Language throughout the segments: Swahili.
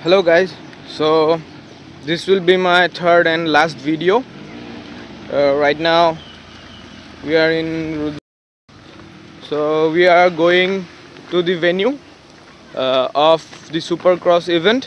Hello guys, so this will be my third and last video. Right now we are in so we are going to the venue of the Supercross event.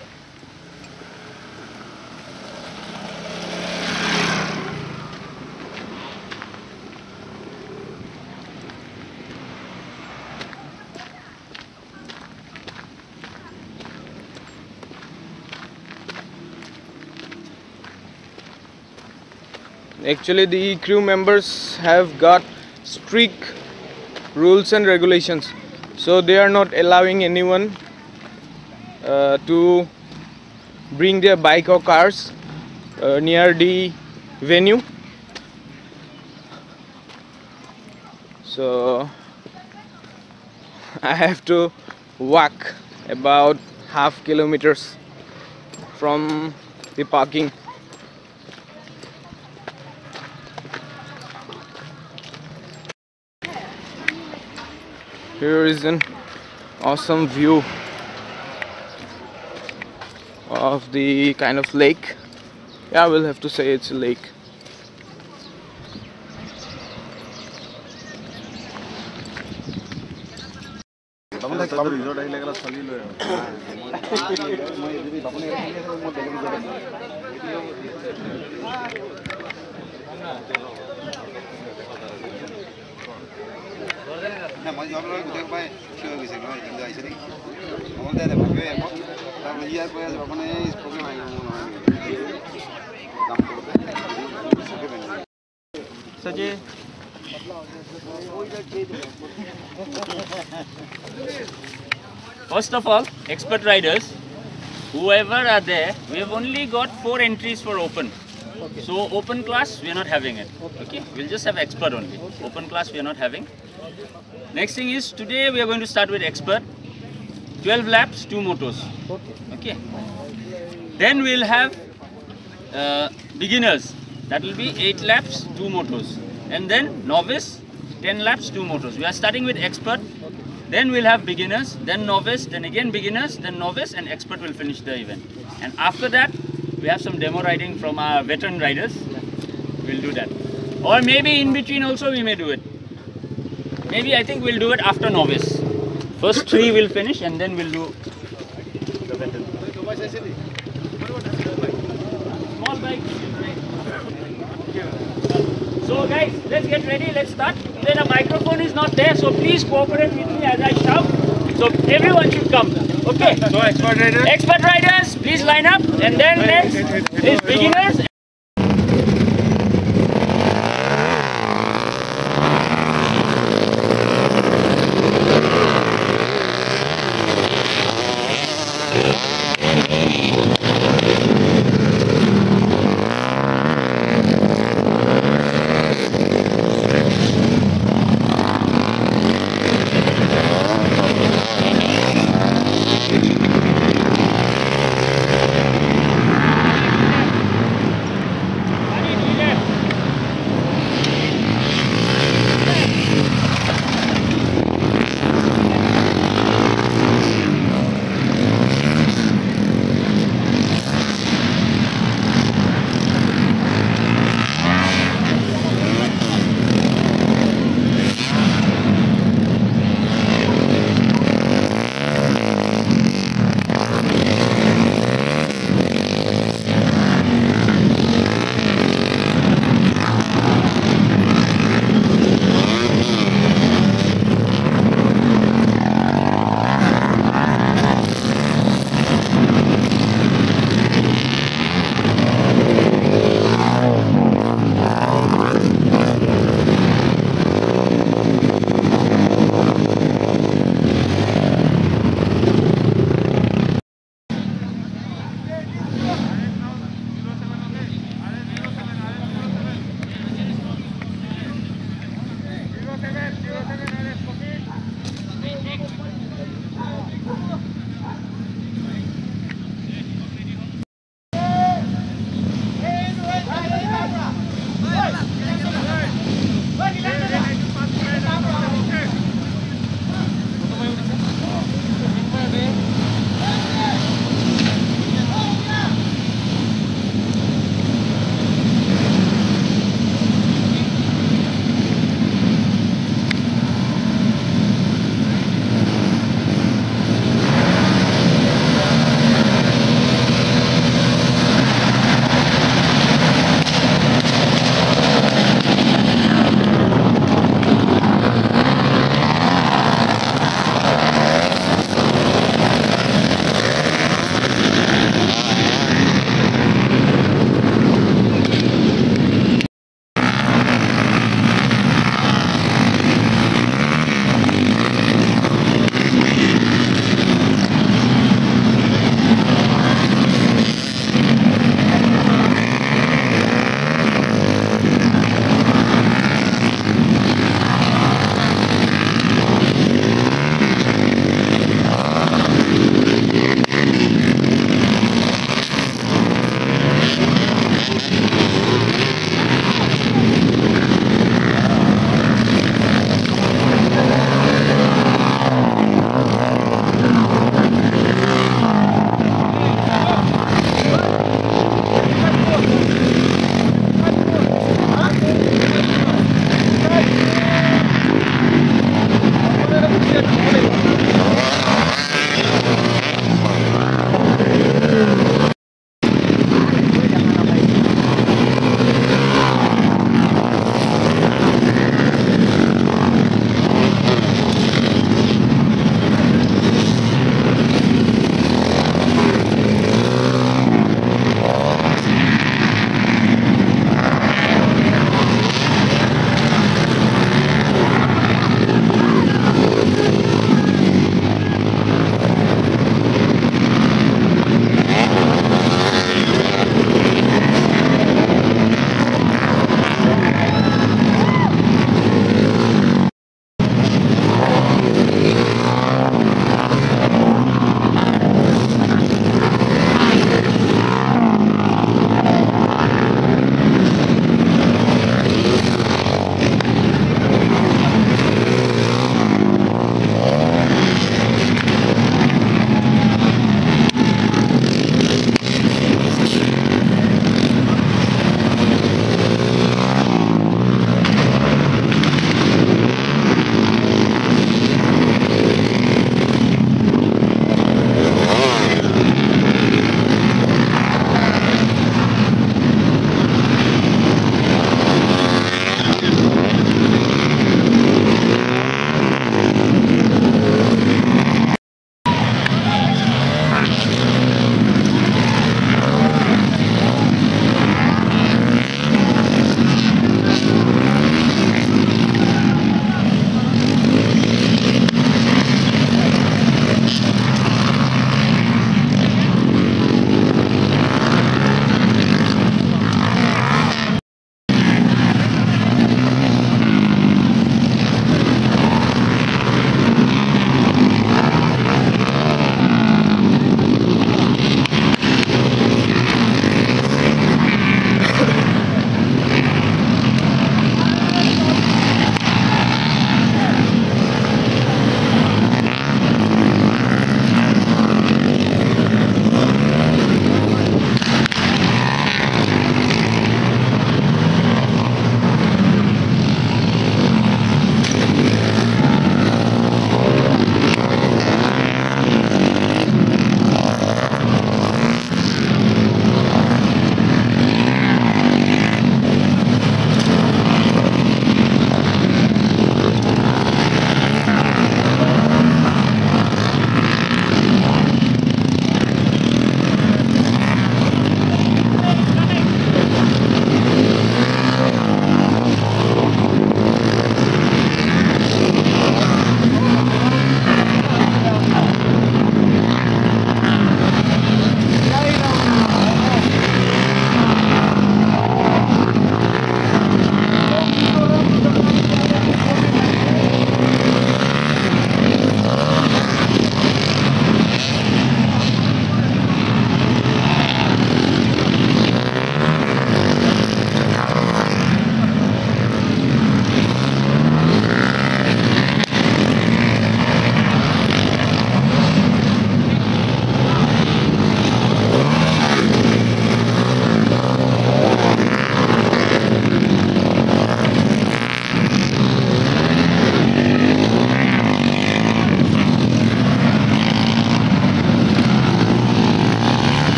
Actually, the crew members have got strict rules and regulations, so they are not allowing anyone to bring their bike or cars near the venue. So I have to walk about half kilometers from the parking. Here is an awesome view of the kind of lake. Yeah, I will have to say it's a lake. First of all, expert riders, whoever are there, we have only got 4 entries for open. Okay. So open class, we are not having it. Okay, we'll just have expert only. Open class, we are not having. Next thing is, today we are going to start with expert. 12 laps, 2 motos. Okay. Then we'll have beginners. That will be 8 laps, 2 motos. And then novice, 10 laps, 2 motos. We are starting with expert. Then we'll have beginners, then novice, then again beginners, then novice, and expert will finish the event. And after that, we have some demo riding from our veteran riders. We'll do that. Or maybe in between also we may do it. Maybe I think we'll do it after novice. First 3 will finish and then we'll do the veteran. Small bike. So guys, let's get ready, let's start. Then a microphone is not there, so please cooperate with me as I shout. So everyone should come. Okay? So expert riders? Expert riders, please line up. And then next is beginners.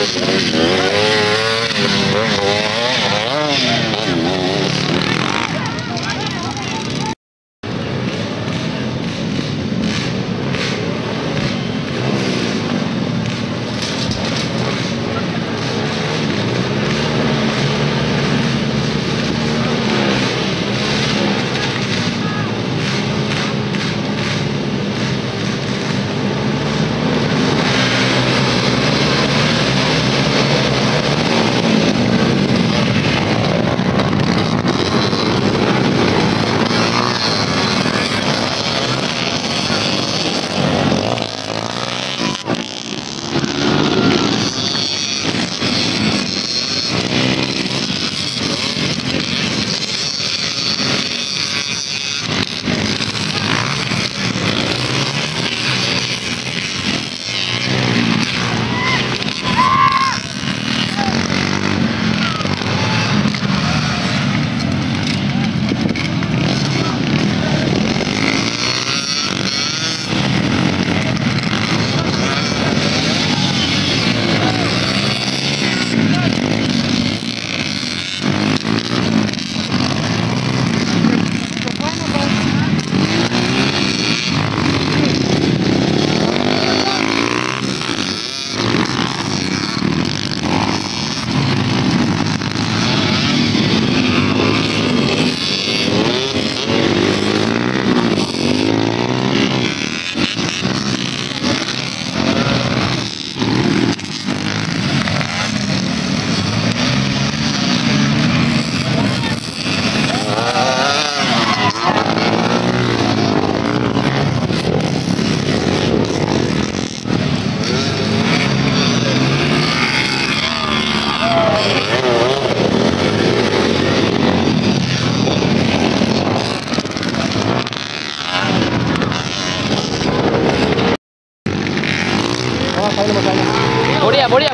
बढ़िया बढ़िया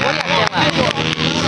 बढ़िया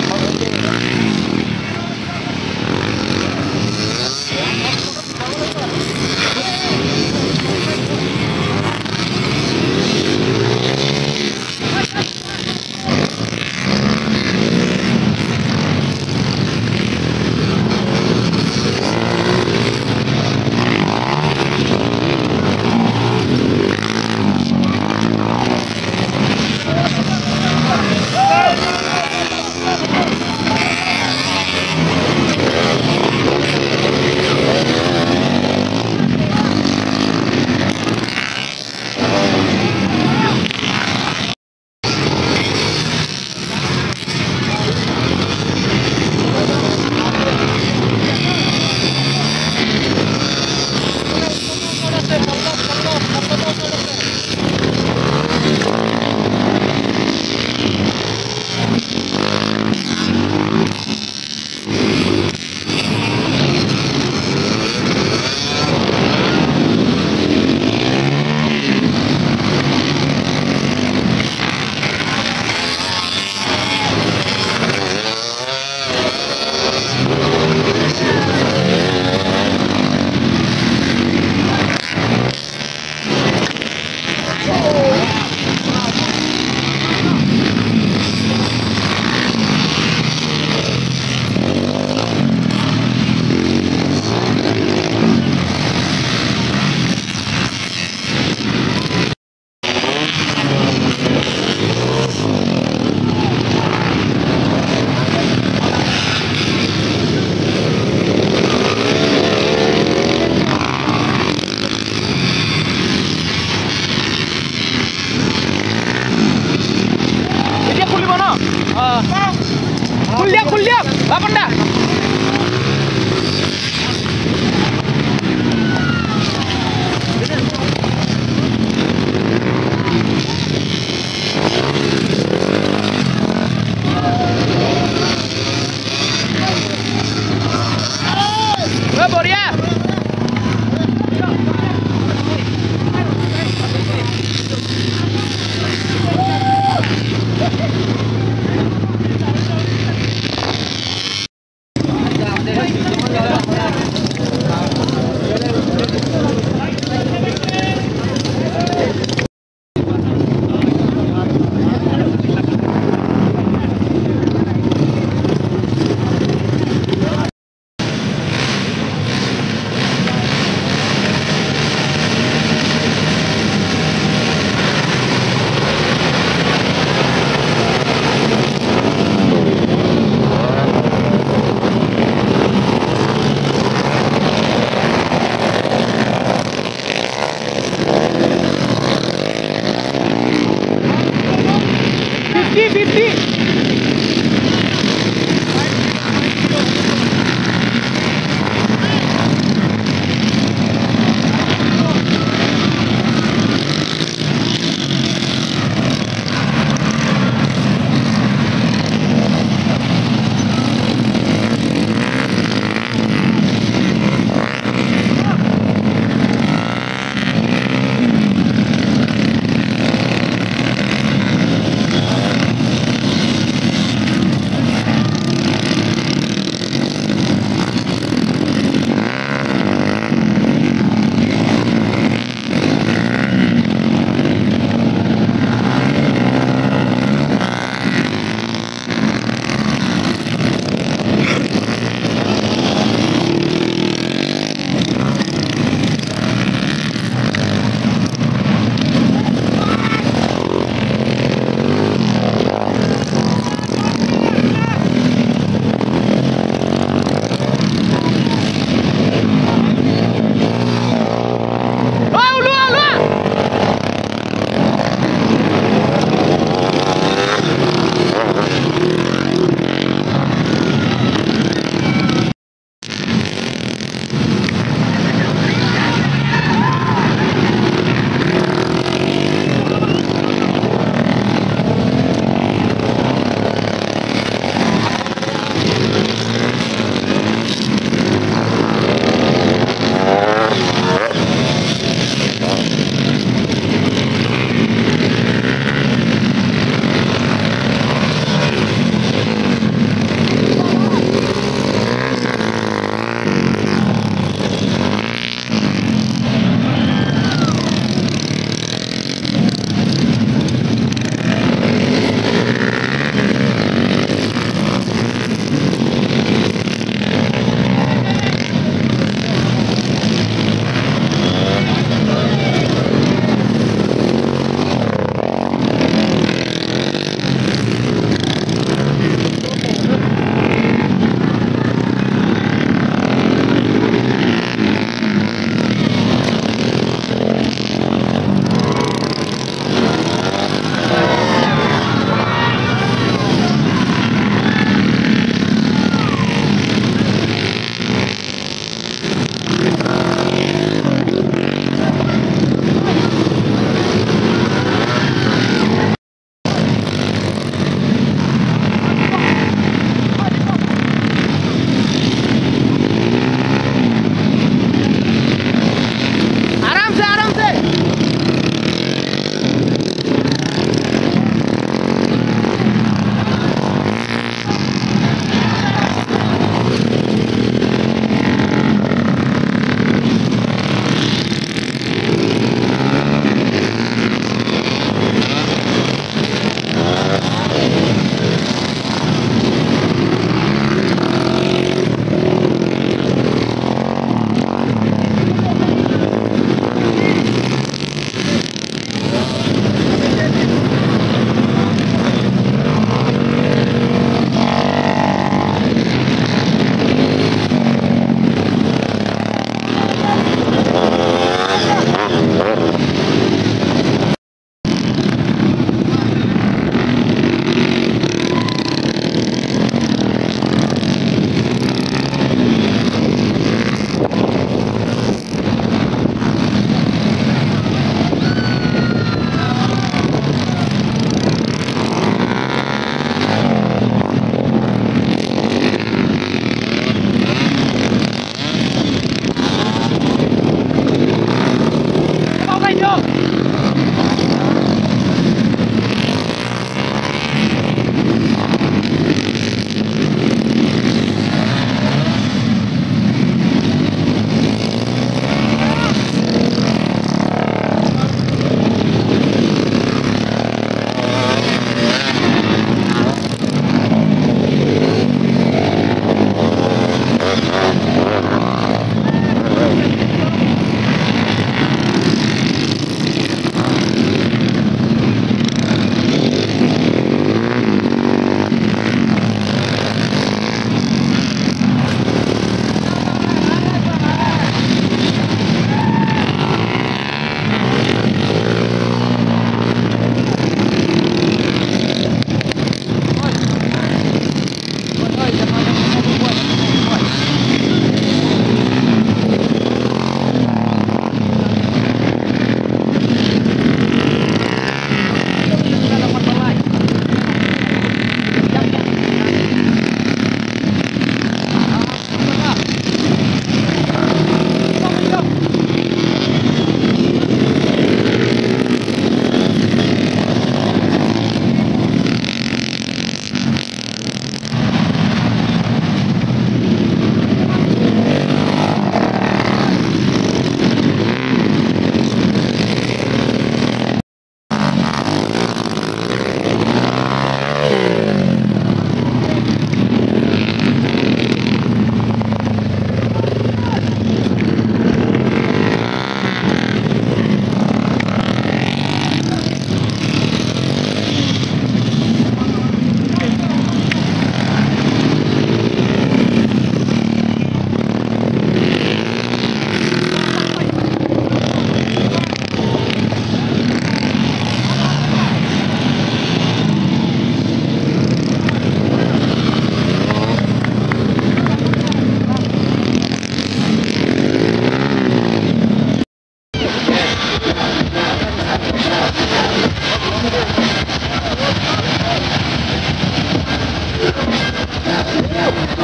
खुल दिया पंडा।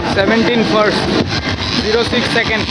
17 first, 06 second.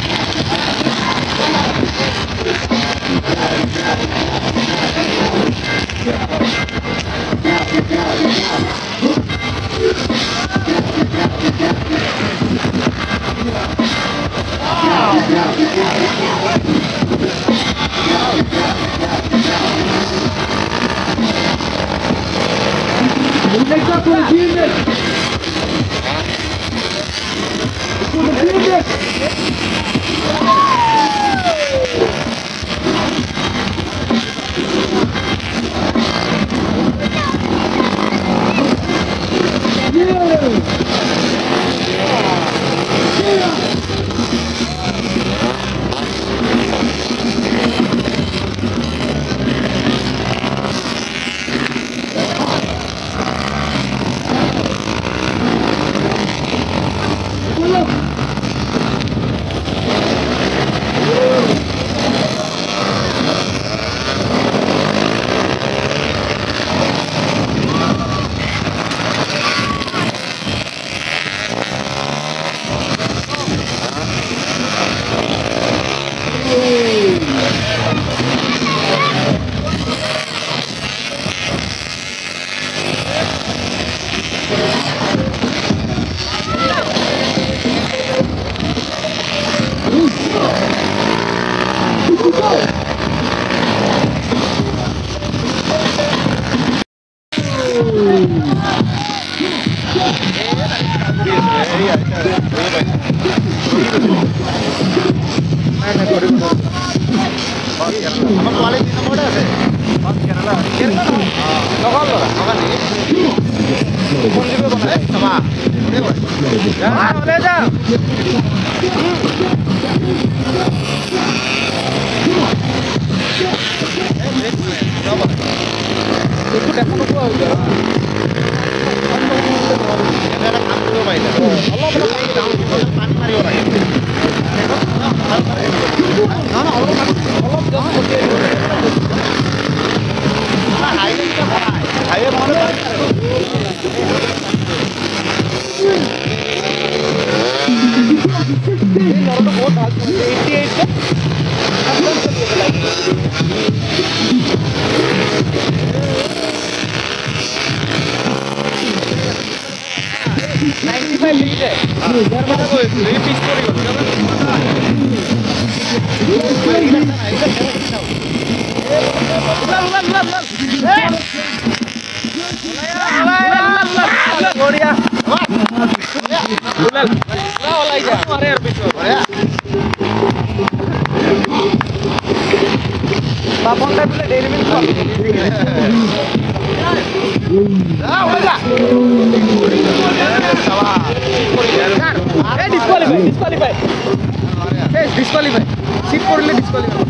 Disqualify. Sit for disqualify.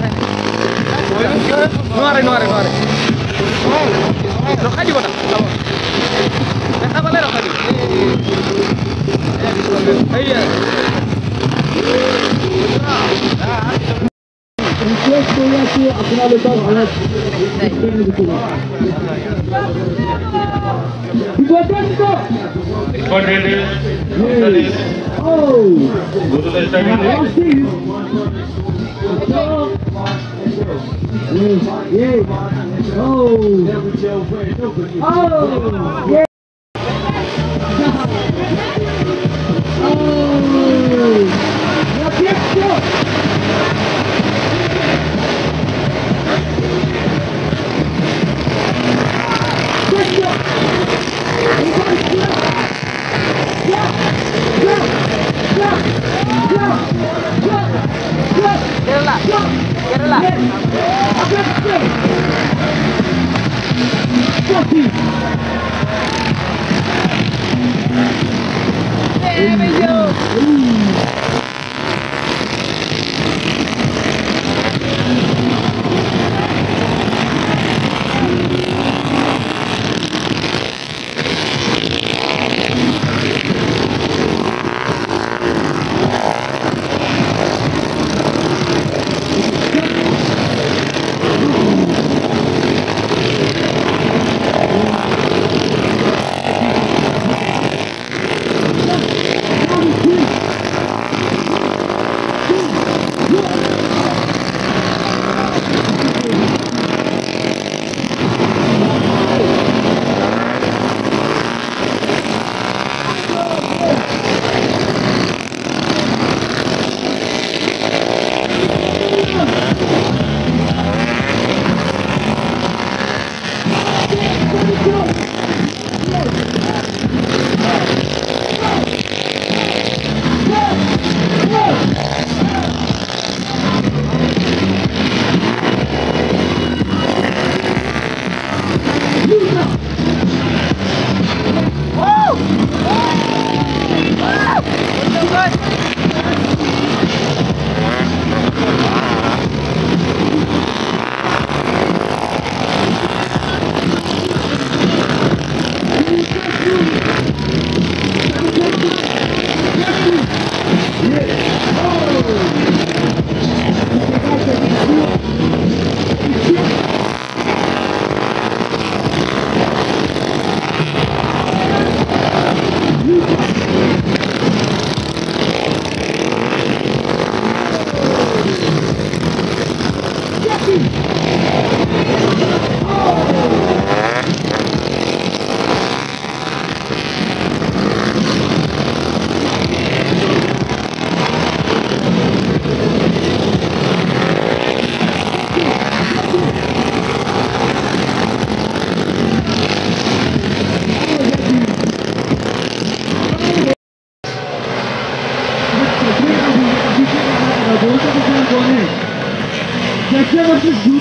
No are. Rokha di bota. Dekha bale rokha di. Iya.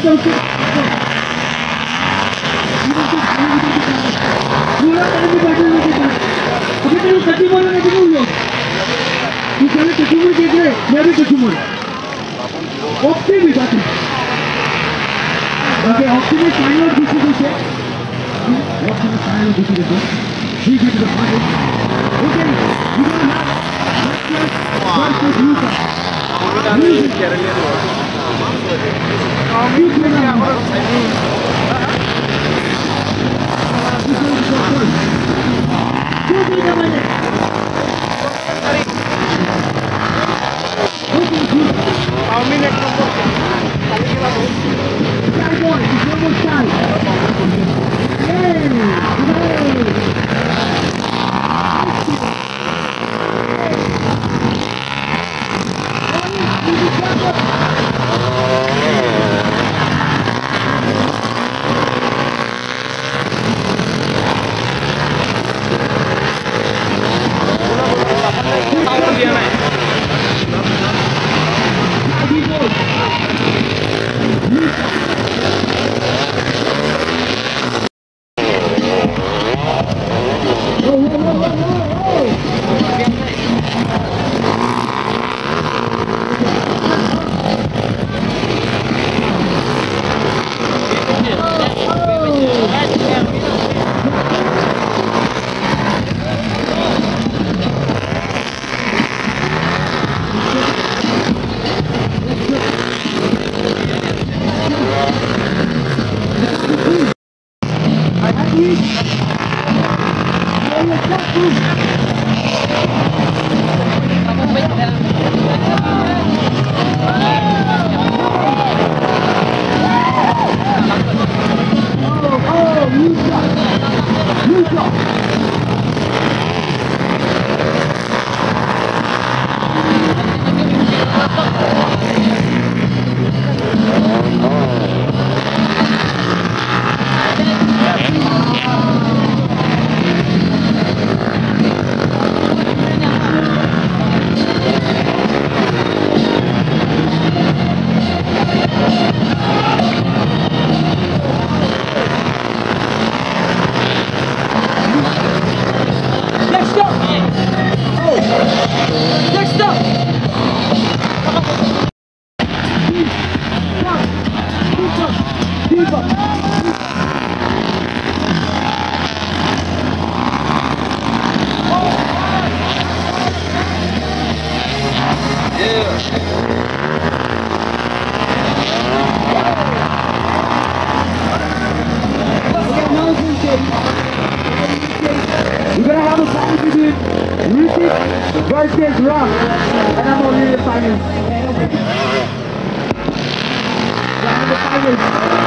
versus Rock. And I'm only the finals. The finals.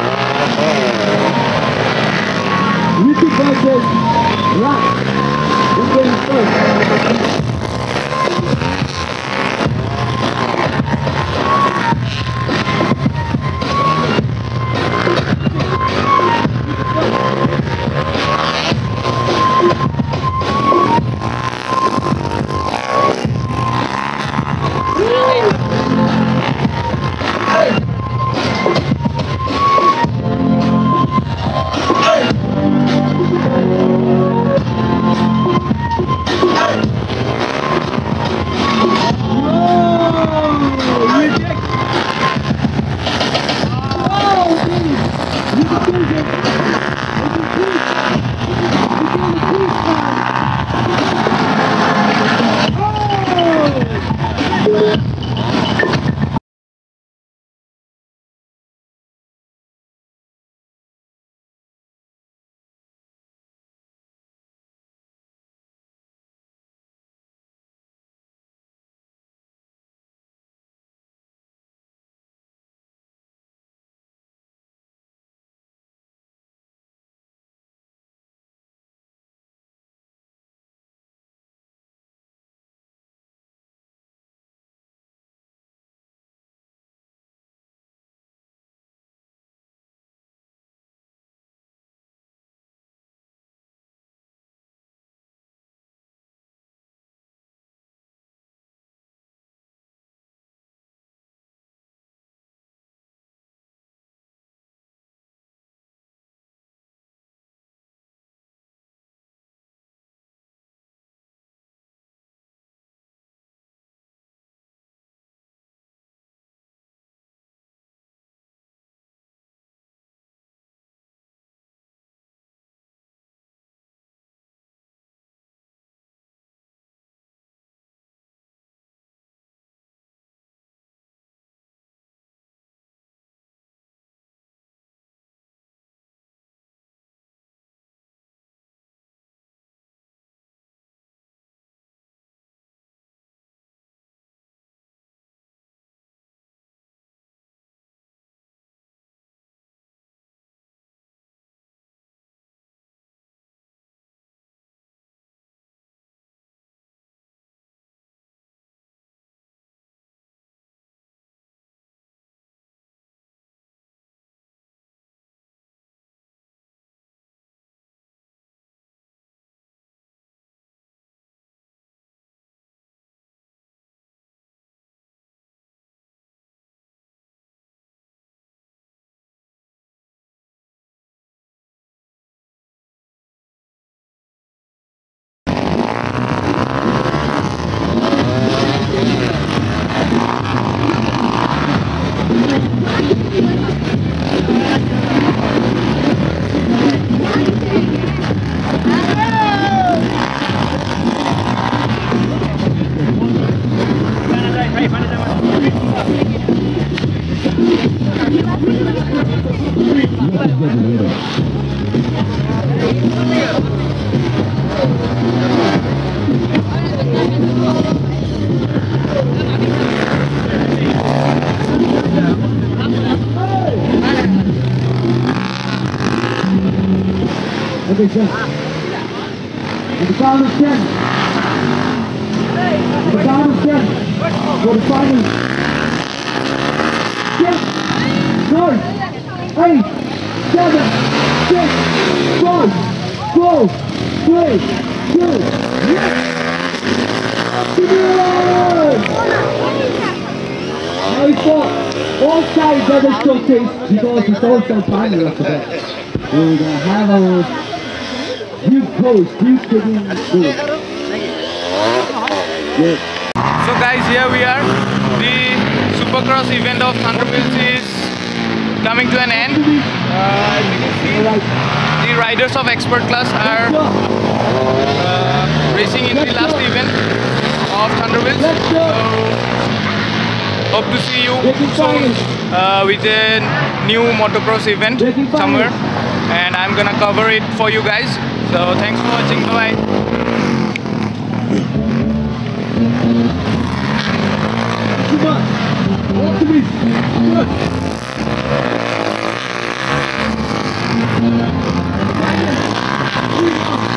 Ricky versus Rock. Who's going first? position. At the count of 10. At the count of 10. For the final. 10, 9, 8, 7, 6, 5, 4, 3, 2, yes! Now we fought all sides of the showcase because it's also final after that. We're gonna have our huge post, huge kicking goal. Good. So guys, here we are. The Supercross event of Thunderbolts is coming to an end. As you can see, the riders of expert class are racing in the last event of Thunderbolts. So hope to see you soon with a new motocross event somewhere, and I'm gonna cover it for you guys. So thanks for watching. Bye bye. Come on, walk to me. Good.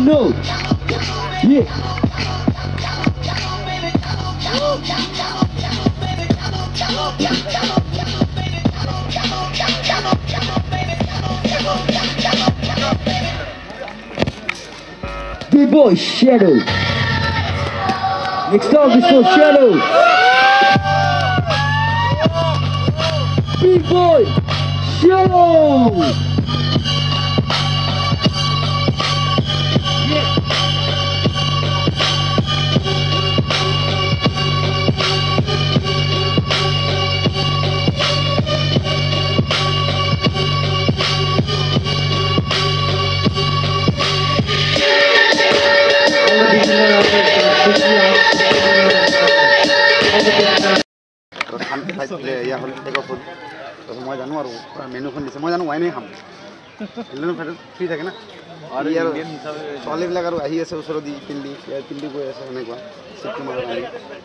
slow. Yeah. Big boy Shadow. Next up is for Shadow. Big boy Shadow. মই জানো আৰু মেনুখন দিছে মই জানো ৱাইনেই খাম ফ্ৰী থাকে না আৰু ছোৱালীবিলাক আৰু আহি আছে ওচৰত দি পিল্লি গৈ আছে সেনেকুৱা চিটটো মাজত আহি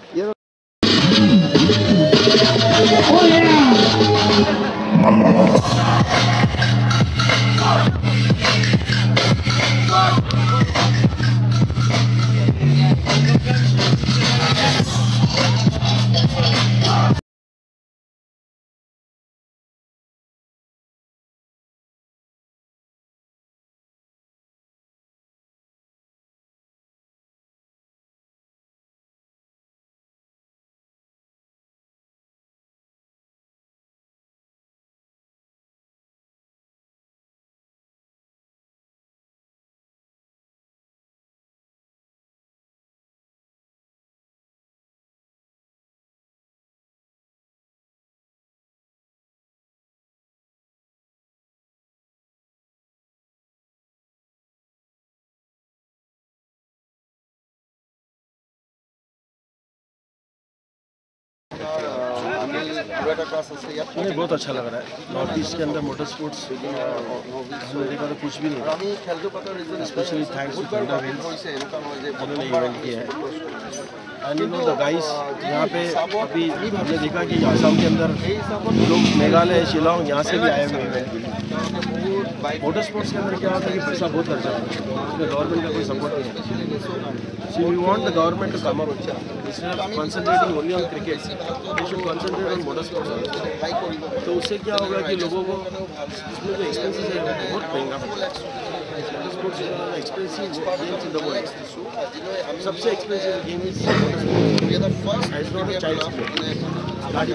मुझे बहुत अच्छा लग रहा है नॉर्थ ईस्ट के अंदर मोटर स्पोर्ट्स हमने देखा तो कुछ भी नहीं specially thanks to Thunder Winds जिन्होंने इवेंट किया है and you know the guys यहाँ पे अभी हमने देखा कि आसाम के अंदर लोग मेघालय शिलोंग यहाँ से भी आए हुए इवेंट के लिए मोटर स्पोर्ट्स के अंदर क्या होता है कि पैसा बहुत खर्चा होता है उसमें गवर्नमेंट का कोई सपोर्ट नहीं है So we want the government to come up instead of concentrating only on cricket, they should concentrate on motor sports also. तो उससे क्या होगा कि लोगों को इसमें जो एक्सपेंसेस है बहुत महंगा पड़ेगा motor sports expensive games in the world सबसे expensive game is motor sports it's not a child's play गाड़ी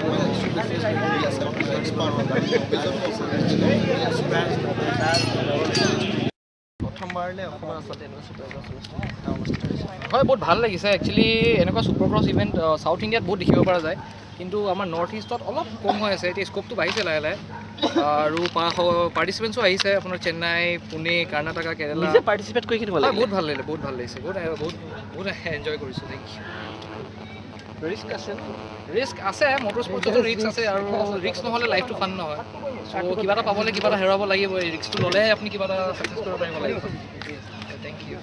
হয় বহুত ভাল লাগিছে একচুৱেলি এনেকুৱা ছুপাৰ ক্ৰছ ইভেণ্ট সাউথ ইণ্ডিয়াত বহুত দেখিব পৰা যায় কিন্তু আমাৰ নৰ্থ ইষ্টত অলপ কম হৈ আছে এতিয়া স্কোপটো বাঢ়িছে লাহে লাহে আৰু পাৰ্টিচিপেণ্টছো আহিছে আপোনাৰ চেন্নাই পুনে কৰ্ণাটকা কেৰেলা নিজে পাৰ্টিচিপেট কৰি কিনে বহুত ভাল লাগিলে বহুত এনজয় কৰিছোঁ থেংক ইউ ৰিস্ক আছে মটৰ স্পৰ্টছতো ৰিস্ক আছে আৰু ৰিস্ক নহ'লে লাইফটো ফান নহয় চ' কিবা এটা পাবলৈ কিবা এটা হেৰাব লাগিব এই ৰিস্কটো ল'লেহে আপুনি কিবা এটা ছাকচেছ কৰিব পাৰিব লাগিব thank you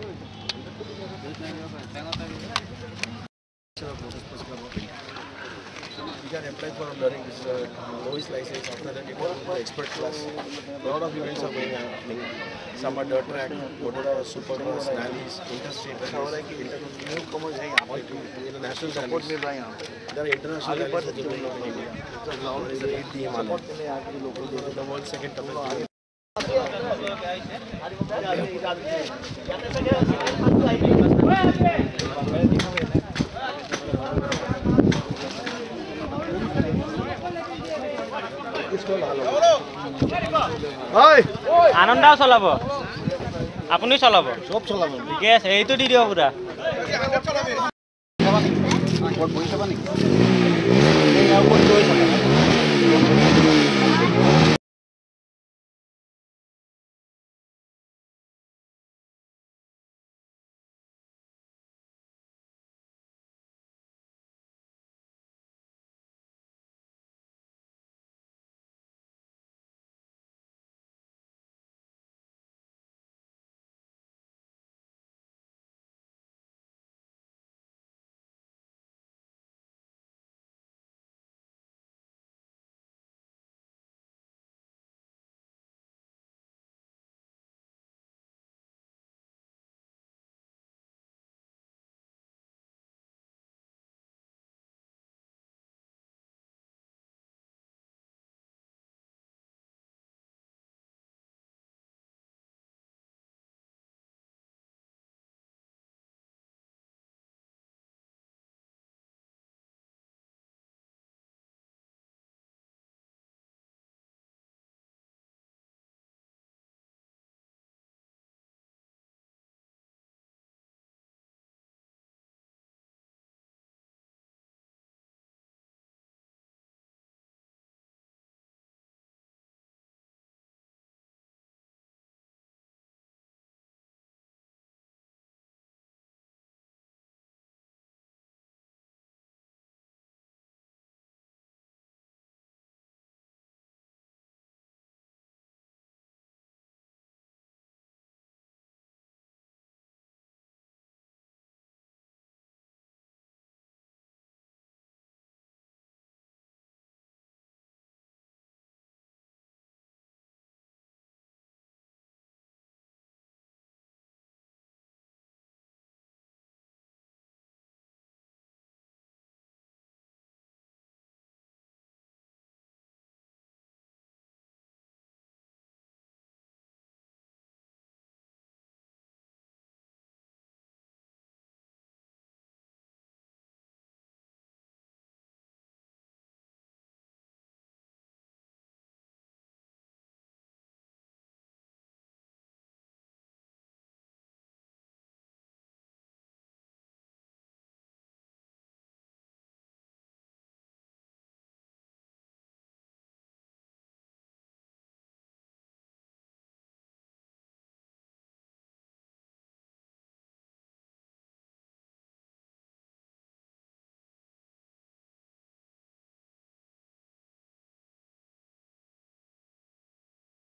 You can apply for learning this novice license. After that, you go to the expert class. A lot of events are going on. Some are dirt track, supercross, rallies, interstate rallies, international rallies. There are international rallies in India. There is an 8 Himalaya. The world's second toughest game. আনন্দাও চলাব আপুনি চলাব সব চলাব ঠিকে আছে এইটো দি দিও পুৰা বহি চাবা নেকি